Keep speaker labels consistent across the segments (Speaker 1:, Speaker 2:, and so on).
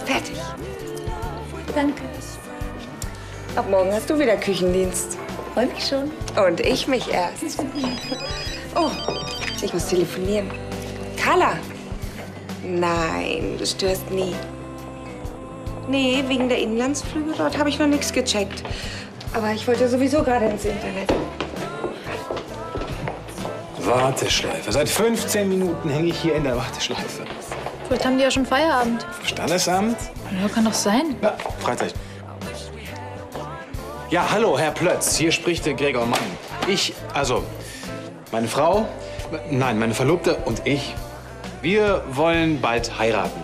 Speaker 1: Fertig.
Speaker 2: Danke.
Speaker 1: Ab morgen hast du wieder Küchendienst.
Speaker 2: Freue mich schon.
Speaker 1: Und ich mich erst. Oh, ich muss telefonieren. Carla. Nein, du störst nie. Nee, wegen der Inlandsflüge dort habe ich noch nichts gecheckt. Aber ich wollte sowieso gerade ins Internet.
Speaker 3: Warteschleife. Seit 15 Minuten hänge ich hier in der Warteschleife.
Speaker 2: Vielleicht haben die ja schon Feierabend.
Speaker 3: Standesamt?
Speaker 2: Ja, kann doch sein.
Speaker 3: Ja, Freizeit. Ja, hallo, Herr Plötz. Hier spricht der Gregor Mann. Meine Frau, nein, meine Verlobte und ich, wir wollen bald heiraten.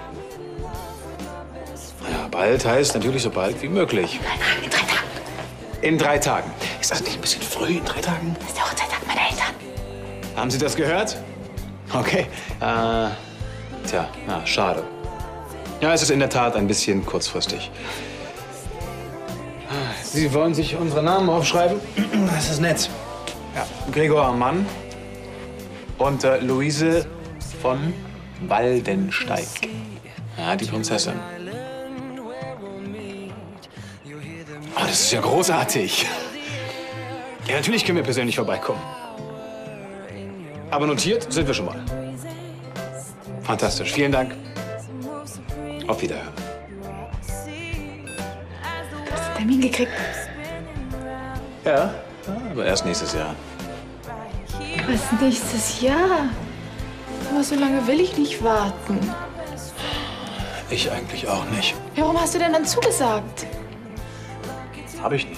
Speaker 3: Ja, bald heißt natürlich so bald wie möglich.
Speaker 2: In 3 Tagen.
Speaker 3: In 3 Tagen. Ist das nicht ein bisschen früh, in 3 Tagen?
Speaker 2: Das ist der Hochzeitstag meiner Eltern.
Speaker 3: Haben Sie das gehört? Okay. Tja, na, schade. Ja, es ist in der Tat ein bisschen kurzfristig. Sie wollen sich unsere Namen aufschreiben? Das ist nett. Ja, Gregor Mann und Luise von Waldensteig. Ja, die Prinzessin. Oh, das ist ja großartig. Ja, natürlich können wir persönlich vorbeikommen. Aber notiert sind wir schon mal. Fantastisch. Vielen Dank. Auf Wiederhören.
Speaker 2: Hast du Termin gekriegt?
Speaker 3: Ja, aber erst nächstes Jahr.
Speaker 2: Was, nächstes Jahr? Aber so lange will ich nicht warten.
Speaker 3: Ich eigentlich auch nicht.
Speaker 2: Warum hast du denn dann zugesagt?
Speaker 3: Habe ich nicht.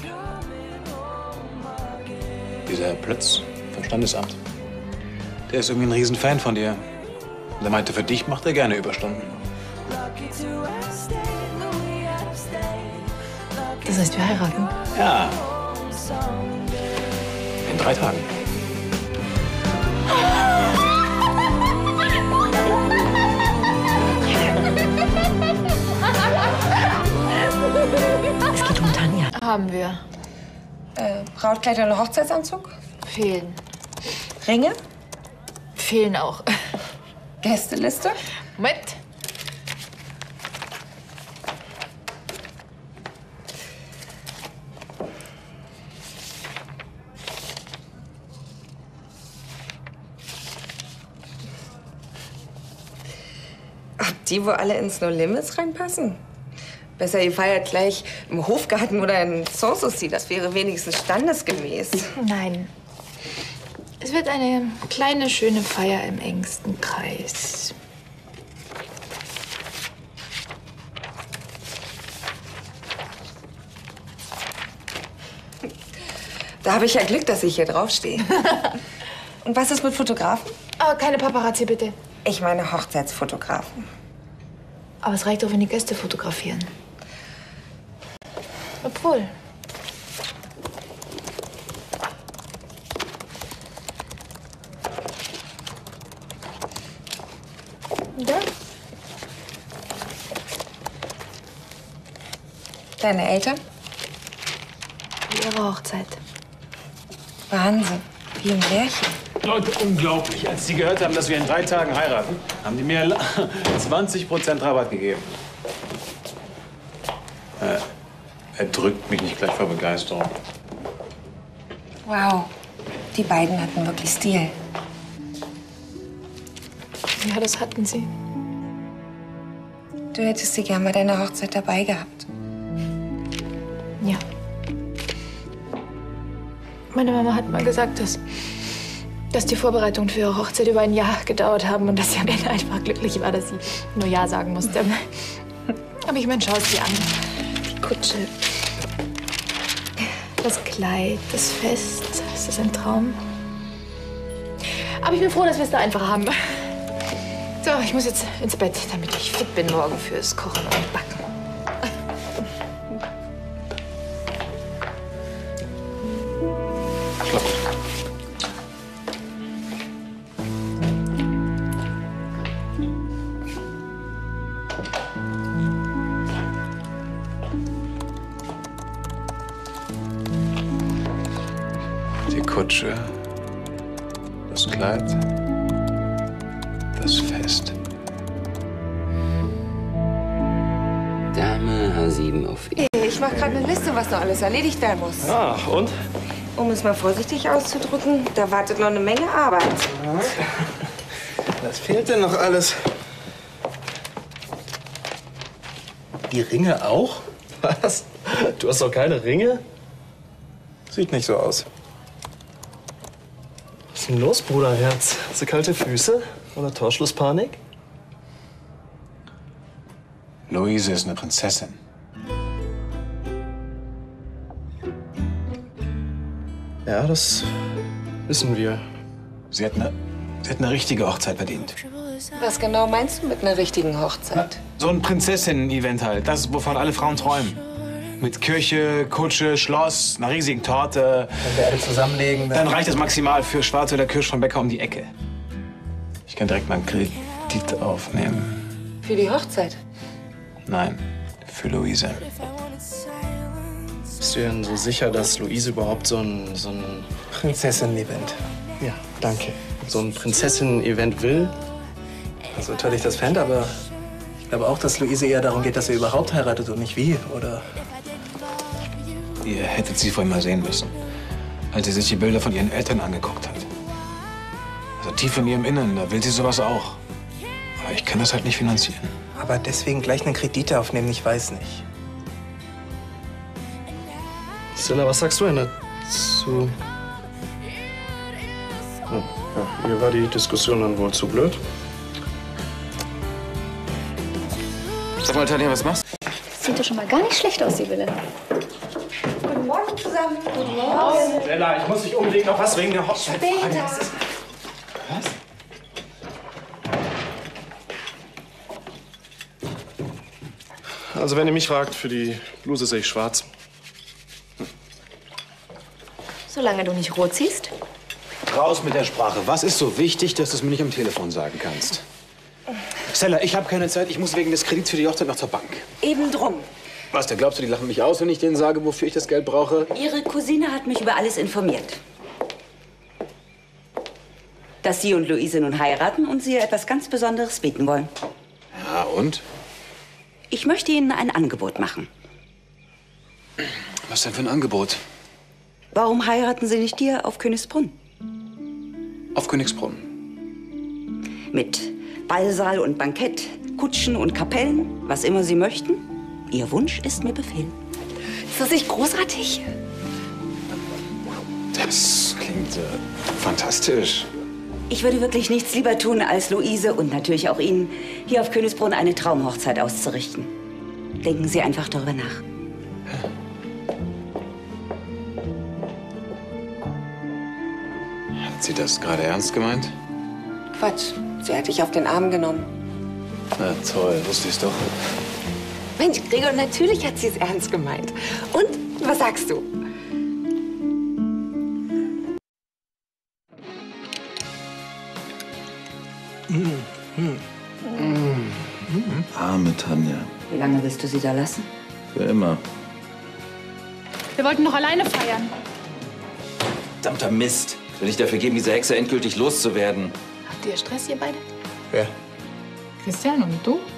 Speaker 3: Dieser Plötz vom Standesamt. Der ist irgendwie ein Riesenfan von dir. Und er meinte, für dich macht er gerne Überstunden.
Speaker 2: Das heißt, wir heiraten?
Speaker 3: Ja. In 3 Tagen.
Speaker 2: Es geht um Tanja. Haben wir.
Speaker 1: Brautkleid oder Hochzeitsanzug?
Speaker 2: Fehlen.
Speaker 1: Ringe?
Speaker 2: Fehlen auch.
Speaker 1: Gästeliste?
Speaker 2: Moment.
Speaker 1: Ob die, wo alle ins No Limits reinpassen? Besser, ihr feiert gleich im Hofgarten oder in Sanssouci. Das wäre wenigstens standesgemäß.
Speaker 2: Nein. Es wird eine kleine, schöne Feier im engsten Kreis.
Speaker 1: Da habe ich ja Glück, dass ich hier draufstehe. Und was ist mit Fotografen?
Speaker 2: Aber keine Paparazzi, bitte.
Speaker 1: Ich meine Hochzeitsfotografen.
Speaker 2: Aber es reicht doch, wenn die Gäste fotografieren. Obwohl. Ja.
Speaker 1: Deine Eltern?
Speaker 2: Ihre Hochzeit.
Speaker 1: Wahnsinn. Wie im Märchen.
Speaker 3: Leute, unglaublich. Als Sie gehört haben, dass wir in 3 Tagen heiraten, haben die mir 20% Rabatt gegeben. Er drückt mich nicht gleich vor Begeisterung.
Speaker 1: Wow. Die beiden hatten wirklich Stil.
Speaker 2: Ja, das hatten sie.
Speaker 1: Du hättest sie gern bei deiner Hochzeit dabei gehabt.
Speaker 2: Ja. Meine Mama hat mal gesagt, dass die Vorbereitungen für ihre Hochzeit über ein Jahr gedauert haben und dass sie am Ende einfach glücklich war, dass sie nur Ja sagen musste. Aber ich meine, schau es dir an. Die Kutsche, das Kleid, das Fest. Ist das ein Traum? Aber ich bin froh, dass wir es da einfach haben. So, ich muss jetzt ins Bett, damit ich fit bin morgen fürs Kochen und Backen.
Speaker 3: Die Kutsche, das Kleid, das Fest.
Speaker 4: 7 auf ihn.
Speaker 1: Ich mache gerade eine Liste, was noch alles erledigt werden muss.
Speaker 5: Ah, und?
Speaker 1: Um es mal vorsichtig auszudrücken, da wartet noch eine Menge Arbeit.
Speaker 5: Was fehlt denn noch alles? Die Ringe auch? Was? Du hast doch keine Ringe? Sieht nicht so aus. Was ist denn los, Bruderherz? Hast du kalte Füße? Oder Torschlusspanik?
Speaker 3: Luise ist eine Prinzessin.
Speaker 5: Ja, das wissen wir.
Speaker 3: Sie hat eine richtige Hochzeit verdient.
Speaker 1: Was genau meinst du mit einer richtigen Hochzeit?
Speaker 3: So ein Prinzessinnen-Event halt. Das, wovon alle Frauen träumen. Mit Kirche, Kutsche, Schloss, einer riesigen Torte.
Speaker 5: Wenn wir alle zusammenlegen,
Speaker 3: Dann reicht das maximal für Schwarz oder Kirsch von Bäcker um die Ecke. Ich kann direkt mal einen Kredit aufnehmen.
Speaker 1: Für die Hochzeit?
Speaker 3: Nein, für Luise.
Speaker 5: Bist du denn so sicher, dass Luise überhaupt so ein Prinzessinnen-Event? Ja, danke. So ein Prinzessinnen-Event will? Also toll ich das fände, aber ich glaube auch, dass Luise eher darum geht, dass er überhaupt heiratet und nicht wie, oder?
Speaker 3: Ihr hättet sie vorhin mal sehen müssen, als sie sich die Bilder von ihren Eltern angeguckt hat. Also tief in ihrem Innern, da will sie sowas auch. Aber ich kann das halt nicht finanzieren.
Speaker 5: Aber deswegen gleich einen Kredit aufnehmen, ich weiß nicht. Stella, was sagst du denn dazu? Oh, ja, mir war die Diskussion dann wohl zu blöd.
Speaker 3: Sag mal, Tanja, was machst du?
Speaker 6: Sieht doch schon mal gar nicht schlecht aus, die Villa.
Speaker 1: Guten Morgen zusammen. Guten Morgen.
Speaker 5: Stella, ich muss dich unbedingt noch was wegen der Hochzeit fragen.
Speaker 1: Später.
Speaker 5: Was? Also, wenn ihr mich fragt, für die Bluse sehe ich schwarz.
Speaker 6: Solange du nicht rot siehst.
Speaker 3: Raus mit der Sprache. Was ist so wichtig, dass du es mir nicht am Telefon sagen kannst? Stella, ich habe keine Zeit. Ich muss wegen des Kredits für die Hochzeit noch zur Bank.
Speaker 1: Eben drum.
Speaker 3: Was, da glaubst du, die lachen mich aus, wenn ich denen sage, wofür ich das Geld brauche?
Speaker 7: Ihre Cousine hat mich über alles informiert. Dass Sie und Luise nun heiraten und Sie ihr etwas ganz Besonderes bieten wollen.
Speaker 3: Ja, und?
Speaker 7: Ich möchte Ihnen ein Angebot machen.
Speaker 3: Was denn für ein Angebot?
Speaker 7: Warum heiraten Sie nicht hier auf Königsbrunn?
Speaker 3: Auf Königsbrunn.
Speaker 7: Mit Ballsaal und Bankett, Kutschen und Kapellen, was immer Sie möchten. Ihr Wunsch ist mir Befehl.
Speaker 1: Ist das nicht großartig?
Speaker 3: Das klingt fantastisch.
Speaker 7: Ich würde wirklich nichts lieber tun, als Luise und natürlich auch Ihnen hier auf Königsbrunn eine Traumhochzeit auszurichten. Denken Sie einfach darüber nach.
Speaker 3: Hat sie das gerade ernst gemeint?
Speaker 1: Quatsch. Sie hat dich auf den Arm genommen.
Speaker 3: Na toll, wusste ich's doch.
Speaker 1: Mensch, Gregor, natürlich hat sie es ernst gemeint. Und, was sagst du?
Speaker 8: Arme Tanja.
Speaker 7: Wie lange willst du sie da lassen?
Speaker 8: Für immer.
Speaker 2: Wir wollten noch alleine feiern.
Speaker 8: Verdammter Mist. Ich will nicht dafür geben, diese Hexe endgültig loszuwerden.
Speaker 2: Habt ihr Stress, ihr beide?
Speaker 5: Wer?
Speaker 2: Christian und du?